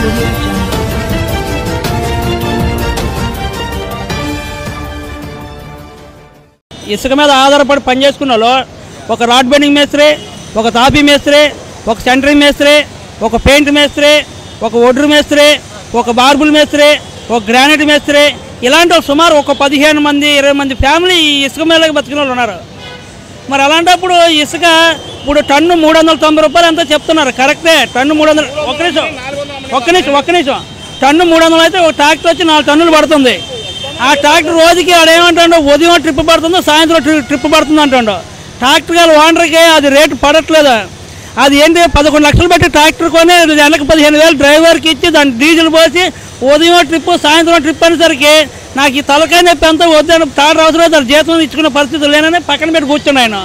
ఇసుక మీద ఆధారపడి పనిచేసుకున్న వాళ్ళు ఒక రాడ్ బెండింగ్ మేస్త్రి, ఒక తాపీ మేస్త్రి, ఒక సెంటరింగ్ మేస్త్రి, ఒక పెయింట్ మేస్త్రి, ఒక ఒడ్రు మేస్త్రి, ఒక మార్బుల్ మేస్త్రి, ఒక గ్రానైట్ మేస్త్రి, ఇలాంటి సుమారు ఒక 15 మంది 20 మంది ఫ్యామిలీ ఈ ఇసుక మీద బతికిన వాళ్ళు ఉన్నారు. మరి అలాంటప్పుడు ఇసుక ఇప్పుడు టన్ను 390 రూపాయలు ఎంతో చెప్తున్నారు, కరెక్టే. టన్ను 300, ఒక్క నిమిషం టన్ను 300 అయితే ఒక ట్రాక్టర్ వచ్చి 4 టన్నులు పడుతుంది. ఆ ట్రాక్టర్ రోజుకి ఆడేమంటాడో ఉదయం ట్రిప్ పడుతుందో సాయంత్రం ట్రిప్ పడుతుంది అంటాడు. ట్రాక్టర్ గారు ఓనర్కి అది రేటు పడట్లేదు. అది ఏంటి 11 లక్షలు పెట్టి ట్రాక్టర్ కొని నెలకు 15,000 డ్రైవర్కి ఇచ్చి దాన్ని డీజిల్ పోసి ఉదయం ట్రిప్ సాయంత్రం ట్రిప్ అనేసరికి నాకు ఈ తలకాయ నొప్పి అంతా వద్దని తాడు అవసరం దాని జీతం ఇచ్చుకునే పరిస్థితి లేనని పక్కన పెట్టి కూర్చుండు. ఆయన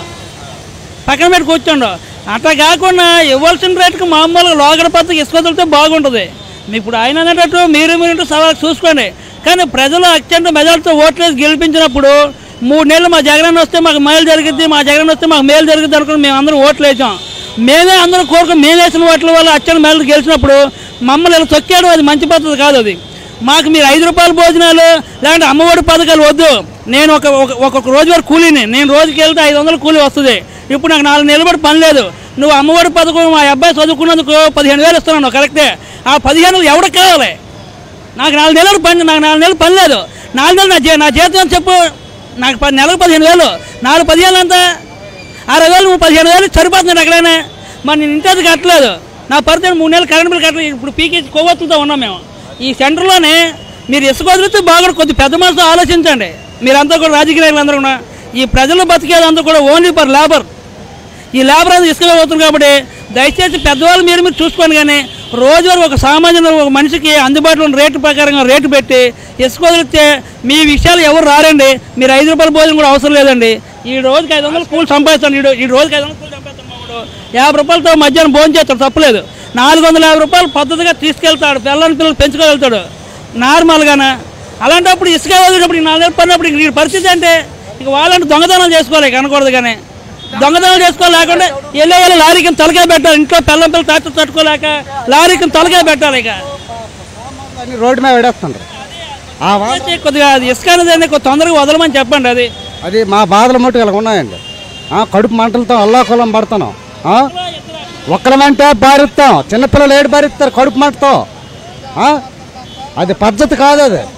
పక్కన పెట్టి కూర్చోండు. అట్లా కాకుండా ఇవ్వాల్సిన రేటుకి మామూలుగా లోగడ పద్ధతి ఇసుక వదిలితే బాగుంటుంది. ఇప్పుడు ఆయన అనేటట్టు మీరు సవాలు చూసుకోండి. కానీ ప్రజలు అత్యంత మెజార్టీతో ఓట్లేసి గెలిపించినప్పుడు 3 నెలలు మా జగన్ వస్తే మాకు మేలు జరిగిద్ది, మా జగన్ వస్తే మాకు మేలు జరిగిద్ది అనుకుని మేము అందరం ఓట్లు వేసాం. మేమే అందరం కోరుకుని మేము వేసిన ఓట్ల వల్ల అత్యంత మేలు గెలిచినప్పుడు మమ్మల్ని ఇలా తొక్కాడు. అది మంచి పద్ధతి కాదు. అది మాకు మీరు 5 రూపాయల భోజనాలు లేదంటే అమ్మఒడి పథకాలు వద్దు. నేను ఒక్కొక్క రోజు వరకు కూలీని, నేను రోజుకి వెళ్తే 500 కూలీ వస్తుంది. ఇప్పుడు నాకు 4 నెలలు బట్టి పని లేదు. నువ్వు అమ్మఒడి పథకం మా అబ్బాయి చదువుకున్నందుకు 15,000 ఇస్తున్నాను, కరెక్టే. ఆ 15,000 ఎవరికి కావాలి? నాకు 4 నెలలు పని, నాకు 4 నెలలు పని లేదు. 4 నెలలు నా జీతం అని చెప్పు. నాకు నెలకు 15,000, 4 15,000 అంతా 60,000, నువ్వు 15,000 సరిపోతున్నాడు ఎక్కడైనా. మరి నేను ఇంటి కట్టలేదు. నా పరిస్థితి 3 నెలలు కరెంట్ బిల్ కట్టలేదు. ఇప్పుడు పీకేసి కొవ్వొత్తులతో ఉన్నాం మేము. ఈ సెంటర్లోనే మీరు ఇసుక వదిలితే బాగా కొద్ది పెద్ద మనసుతో ఆలోచించండి. మీరంతా కూడా రాజకీయ నాయకులు అందరూ కూడా ఈ ప్రజలు బతికేదంతా కూడా ఓన్లీ ఫర్ లేబర్. ఈ లేబర్ అనేది ఇసుక అవుతుంది. కాబట్టి దయచేసి పెద్దవాళ్ళు మీరు చూసుకోండి. కానీ రోజువారీ ఒక సామాన్య ఒక మనిషికి అందుబాటులో ఉన్న రేటు ప్రకారంగా రేటు పెట్టి ఇసుక వదిలితే మీ విషయాలు ఎవరు రారండి. మీరు 5 రూపాయల భోజనం కూడా అవసరం లేదండి. ఈ రోజుకి 500 కూలి సంపాదిస్తాను. ఈ రోజుకి 500 కూలి సంపాదిస్తాను. 50 రూపాయలతో మధ్యాహ్నం భోజనం చేస్తాడు, తప్పలేదు. 450 రూపాయలు పద్ధతిగా తీసుకెళ్తాడు, పిల్లలు పెంచుకోగలుగుతాడు నార్మల్గానే. అలాంటప్పుడు ఇసుక వదిలినప్పుడు 4 నెలలు పడినప్పుడు ఈ పరిస్థితి అంటే ఇక వాళ్ళంటే దొంగతనాలు చేసుకోవాలి, కనకూడదు. కానీ దొంగతనాలు చేసుకోవాలి. లేకుండా వెళ్ళి లారీకి తలకాయ పెట్టాలి. ఇంట్లో పిల్లలు తట్టుకోలేక లారీకి తలకాయ పెట్టాలి. ఇక రోడ్డు మీద పెడేస్తుండ్రు. కొద్దిగా అది ఇసుక అనేది కొద్ది తొందరగా వదలమని చెప్పండి. అది మా బాధలు మట్టుకు ఇలా ఉన్నాయండి. కడుపు మంటలతో అల్లాకొల్లం పడుతున్నాం. ఒక్కలమంటే భారిస్తాం, చిన్నపిల్లలు ఏడు భారిస్తారు కడుపు మంటతో. అది పద్ధతి కాదు.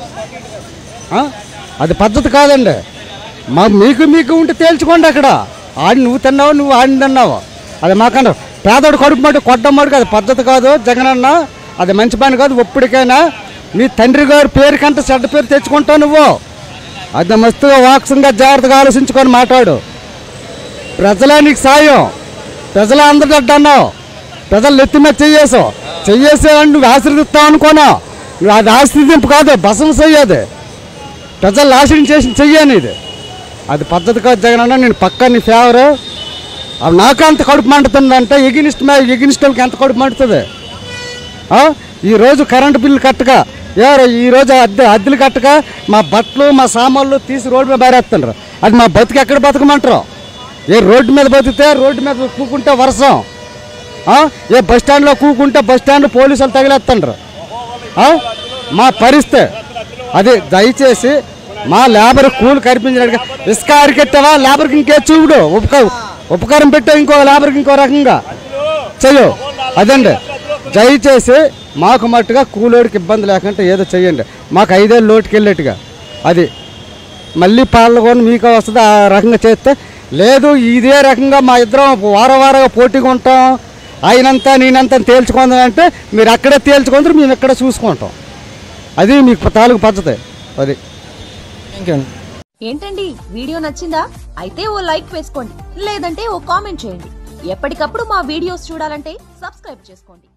అది పద్ధతి కాదండి. మీకు ఉంటే తేల్చుకోండి. అక్కడ నువ్వు తిన్నావు, నువ్వు ఆడిని తిన్నావు. అది మాకన్నా పేదోడు కడుపు మట్టు కొట్టడం మటుకు అది పద్ధతి కాదు జగనన్న. అది మంచి పని కాదు. ఎప్పటికైనా నీ తండ్రి గారి పేరుకంటే చెడ్డ పేరు తెచ్చుకుంటావు నువ్వు. అది మస్తుగా వాక్సంగా జాగ్రత్తగా ఆలోచించుకొని మాట్లాడు. ప్రజలే నీకు సాయం, ప్రజలే అందరి దడ్డ అన్నావు. ప్రజలు నెత్తి మీద చెయ్యేసి నువ్వు ఆశీర్దిస్తావు అనుకోనా? నువ్వు అది ఆశీర్దింపు కాదు, బసం చెయ్యది. ప్రజలు నాశనం చేసి చెయ్యని ఇది. అది పద్ధతి కాదు జగనన్న. నేను పక్క నీ ఫేవరు. నాకు అంత కడుపు మండుతుందంటే ఎగినిస్టులకి ఎంత కడుపు మండుతుంది. ఈరోజు కరెంటు బిల్లు కట్టక ఈరోజు అద్దెలు కట్టక మా బట్టలు మా సామాన్లు తీసి రోడ్డు మీద బారేస్తున్నారు. అది మా బతుకు ఎక్కడ బతకమంటారు? ఏ రోడ్డు మీద బతికితే రోడ్డు మీద కూకుంటే వర్షం, ఏ బస్ స్టాండ్లో కూకుంటే బస్ స్టాండ్ పోలీసులు తగిలేస్తుండ్రు. మా పరిస్థితి అది. దయచేసి మా లేబర్ కూలి కనిపించినట్టుగా ఇసుక అరికెట్టావా, లేబర్కి ఇంకే చూడు ఉపకారం పెట్టావు, ఇంకో లేబర్కి ఇంకో రకంగా చెయ్యు. అదండి. దయచేసి మాకు మట్టుగా కూలోడికి ఇబ్బంది లేకుండా ఏదో చెయ్యండి. మాకు 5 ఏళ్ళు లోటుకి వెళ్ళేట్టుగా. అది మళ్ళీ పాల్గొని మీకు వస్తుంది. ఆ రకంగా చేస్తే లేదు. ఇదే రకంగా మా ఇద్దరం వారంగా పోటీగా ఉంటాం. ఆయనంతా నేనంతా తేల్చుకుందాం అంటే మీరు అక్కడే తేల్చుకుంటారు, మేము ఎక్కడ చూసుకుంటాం. అది మీకు తాలూకు పద్ధతి. అది ఏంటండి, వీడియో నచ్చిందా? అయితే ఓ లైక్ వేసుకోండి, లేదంటే ఓ కామెంట్ చేయండి. ఎప్పటికప్పుడు మా వీడియోస్ చూడాలంటే సబ్స్క్రైబ్ చేసుకోండి.